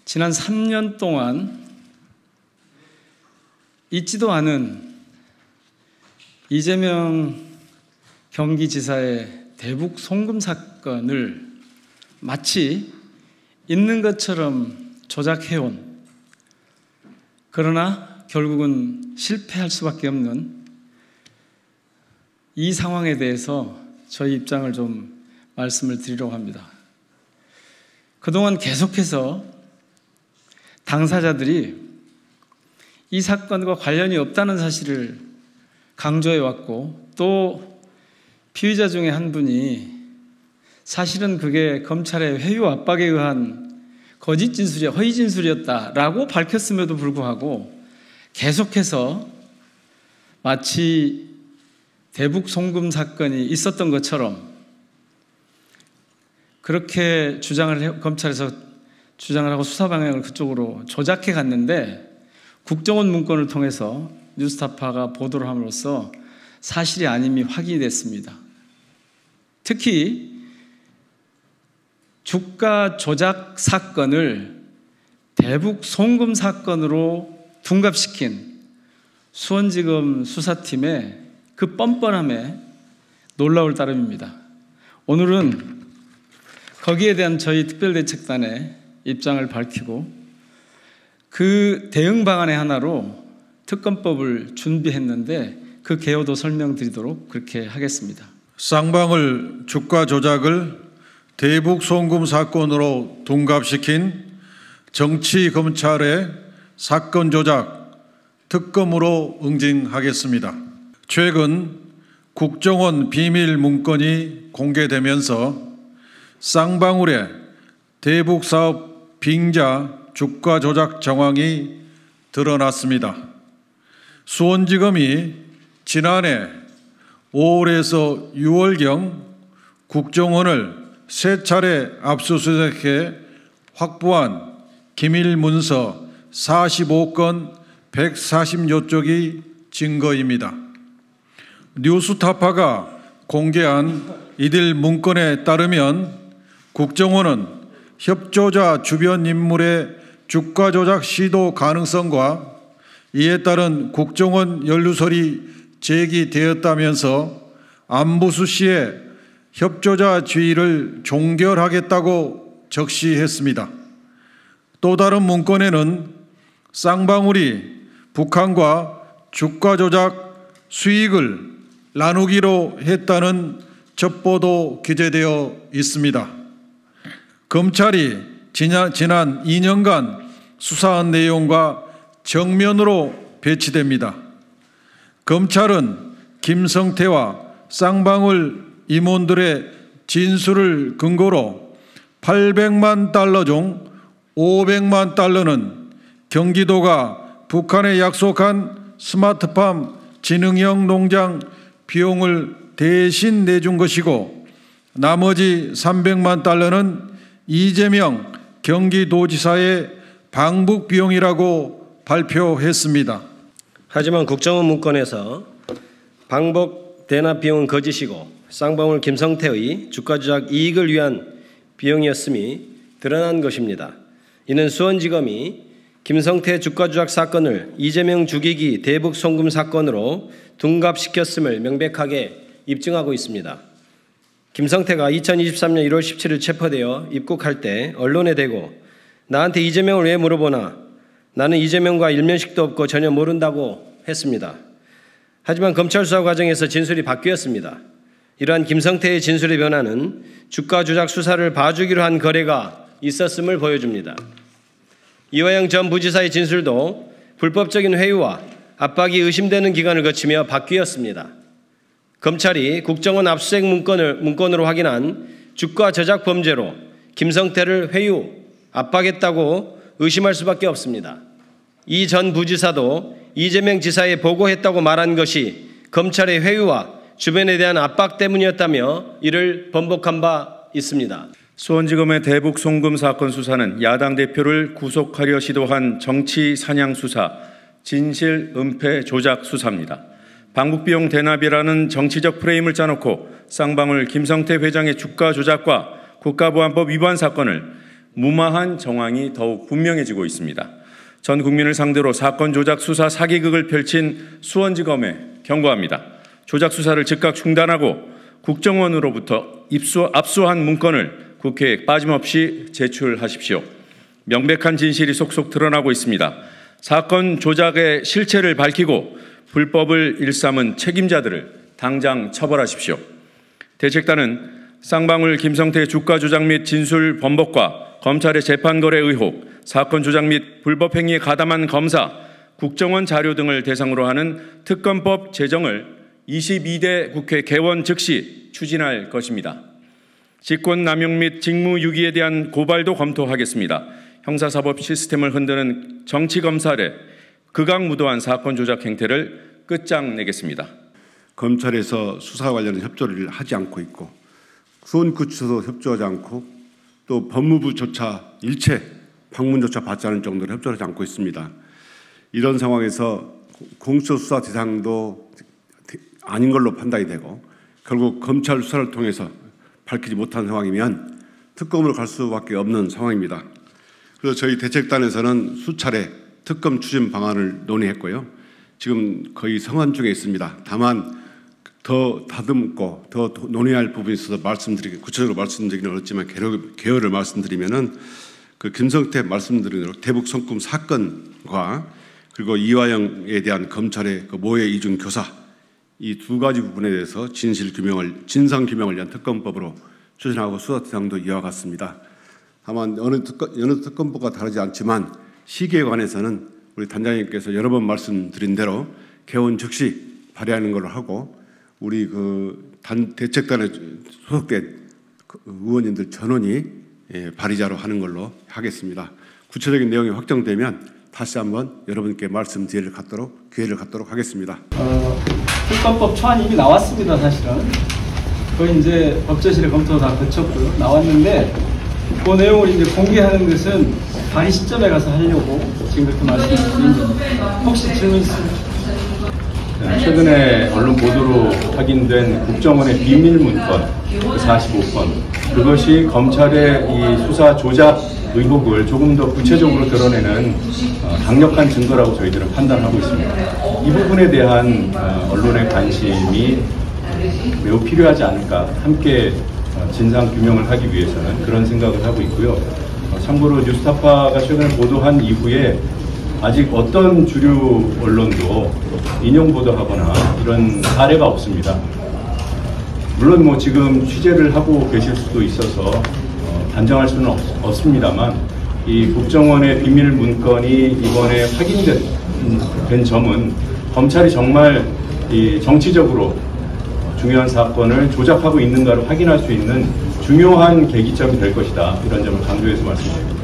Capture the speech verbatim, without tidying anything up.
지난 삼 년 동안 잊지도 않은 이재명 경기지사의 대북 송금 사건을 마치 있는 것처럼 조작해온, 그러나 결국은 실패할 수밖에 없는 이 상황에 대해서 저희 입장을 좀 말씀을 드리려고 합니다. 그동안 계속해서 당사자들이 이 사건과 관련이 없다는 사실을 강조해왔고, 또 피의자 중에 한 분이 사실은 그게 검찰의 회유 압박에 의한 거짓 진술이, 허위 진술이었다라고 밝혔음에도 불구하고 계속해서 마치 대북 송금 사건이 있었던 것처럼 그렇게 주장을 해, 검찰에서 주장을 하고 수사 방향을 그쪽으로 조작해 갔는데, 국정원 문건을 통해서 뉴스타파가 보도를 함으로써 사실이 아님이 확인이 됐습니다. 특히 주가 조작 사건을 대북 송금 사건으로 둔갑시킨 수원지검 수사팀의 그 뻔뻔함에 놀라울 따름입니다. 오늘은 거기에 대한 저희 특별대책단의 입장을 밝히고, 그 대응 방안의 하나로 특검법을 준비했는데 그 개요도 설명드리도록 그렇게 하겠습니다. 쌍방울 주가 조작을 대북 송금 사건으로 둔갑시킨 정치 검찰의 사건 조작 특검으로 응징하겠습니다. 최근 국정원 비밀 문건이 공개되면서 쌍방울의 대북 사업 빙자 주가 조작 정황이 드러났습니다. 수원지검이 지난해 오월에서 유월경 국정원을 세 차례 압수수색해 확보한 기밀 문서 사십오 건 백사십여 쪽이 증거입니다. 뉴스타파가 공개한 이들 문건에 따르면 국정원은 협조자 주변 인물의 주가 조작 시도 가능성과 이에 따른 국정원 연루설이 제기되었다면서 안보수 씨의 협조자 지위를 종결하겠다고 적시했습니다. 또 다른 문건에는 쌍방울이 북한과 주가 조작 수익을 나누기로 했다는 첩보도 기재되어 있습니다. 검찰이 지난, 지난 이 년간 수사한 내용과 정면으로 배치됩니다. 검찰은 김성태와 쌍방울 임원들의 진술을 근거로 팔백만 달러 중 오백만 달러는 경기도가 북한에 약속한 스마트팜 지능형 농장 비용을 대신 내준 것이고, 나머지 삼백만 달러는 이재명 경기도지사의 방북 비용이라고 발표했습니다. 하지만 국정원 문건에서 방북 대납 비용은 거짓이고 쌍방울 김성태의 주가 조작 이익을 위한 비용이었음이 드러난 것입니다. 이는 수원지검이 김성태 주가 조작 사건을 이재명 죽이기 대북 송금 사건으로 둔갑시켰음을 명백하게 입증하고 있습니다. 김성태가 이천이십삼 년 일월 십칠일 체포되어 입국할 때 언론에 대고 나한테 이재명을 왜 물어보나, 나는 이재명과 일면식도 없고 전혀 모른다고 했습니다. 하지만 검찰 수사 과정에서 진술이 바뀌었습니다. 이러한 김성태의 진술의 변화는 주가 조작 수사를 봐주기로 한 거래가 있었음을 보여줍니다. 이화영 전 부지사의 진술도 불법적인 회유와 압박이 의심되는 기간을 거치며 바뀌었습니다. 검찰이 국정원 압수수색 문건을, 문건으로 확인한 주가 조작 범죄로 김성태를 회유, 압박했다고 의심할 수밖에 없습니다. 이 전 부지사도 이재명 지사에 보고했다고 말한 것이 검찰의 회유와 주변에 대한 압박 때문이었다며 이를 번복한 바 있습니다. 수원지검의 대북 송금 사건 수사는 야당 대표를 구속하려 시도한 정치 사냥 수사, 진실 은폐 조작 수사입니다. 방북비용 대납이라는 정치적 프레임을 짜놓고 쌍방울 김성태 회장의 주가 조작과 국가보안법 위반 사건을 무마한 정황이 더욱 분명해지고 있습니다. 전 국민을 상대로 사건 조작 수사 사기극을 펼친 수원지검에 경고합니다. 조작 수사를 즉각 중단하고 국정원으로부터 입수, 압수한 문건을 국회에 빠짐없이 제출하십시오. 명백한 진실이 속속 드러나고 있습니다. 사건 조작의 실체를 밝히고 불법을 일삼은 책임자들을 당장 처벌하십시오. 대책단은 쌍방울 김성태 주가 조작 및 진술 번복과 검찰의 재판 거래 의혹, 사건 조작 및 불법 행위에 가담한 검사, 국정원 자료 등을 대상으로 하는 특검법 제정을 이십이 대 국회 개원 즉시 추진할 것입니다. 직권남용 및 직무유기에 대한 고발도 검토하겠습니다. 형사사법 시스템을 흔드는 정치검찰의 극악무도한 사건 조작 행태를 끝장내겠습니다. 검찰에서 수사 관련 협조를 하지 않고 있고 수원구치소도 협조하지 않고 또 법무부조차 일체 방문조차 받지 않을 정도로 협조를 하지 않고 있습니다. 이런 상황에서 공수처 수사 대상도 아닌 걸로 판단이 되고 결국 검찰 수사를 통해서 밝히지 못한 상황이면 특검으로 갈 수밖에 없는 상황입니다. 그래서 저희 대책단에서는 수차례 특검 추진 방안을 논의했고요. 지금 거의 성안 중에 있습니다. 다만 더 다듬고 더 논의할 부분이 있어서 말씀드리기 구체적으로 말씀드리기는 어렵지만 개요를 말씀드리면은 그 김성태 말씀드린 대로 대북 성금 사건과 그리고 이화영에 대한 검찰의 그 모해 이중 교사 이 두 가지 부분에 대해서 진실 규명을 진상 규명을 위한 특검법으로 추진하고 수사 대상도 이와 같습니다. 다만 어느 특검 어느 특검법과 다르지 않지만 시기에 관해서는 우리 단장님께서 여러 번 말씀드린 대로 개원 즉시 발의하는 걸로 하고 우리 그 단 대책단에 소속된 그 의원님들 전원이 예, 발의자로 하는 걸로 하겠습니다. 구체적인 내용이 확정되면 다시 한번 여러분께 말씀 기회를 갖도록 기회를 갖도록 하겠습니다. 어, 특검법 초안이 이미 나왔습니다. 사실은 거의 이제 법제실에 검토 다 거쳤고요. 나왔는데 그 내용을 이제 공개하는 것은 발의 시점에 가서 하려고 지금 그렇게 말씀드린 겁니다. 혹시 질문 있으면? 최근에 언론 보도로 확인된 국정원의 비밀 문건 사십오 건, 그것이 검찰의 이 수사 조작 의혹을 조금 더 구체적으로 드러내는 강력한 증거라고 저희들은 판단하고 있습니다. 이 부분에 대한 언론의 관심이 매우 필요하지 않을까, 함께 진상 규명을 하기 위해서는 그런 생각을 하고 있고요. 참고로 뉴스타파가 최근에 보도한 이후에 아직 어떤 주류 언론도 인용 보도하거나 이런 사례가 없습니다. 물론 뭐 지금 취재를 하고 계실 수도 있어서 어, 단정할 수는 없, 없습니다만 이 국정원의 비밀 문건이 이번에 확인된 된 점은 검찰이 정말 이 정치적으로 중요한 사건을 조작하고 있는가를 확인할 수 있는 중요한 계기점이 될 것이다. 이런 점을 강조해서 말씀드립니다.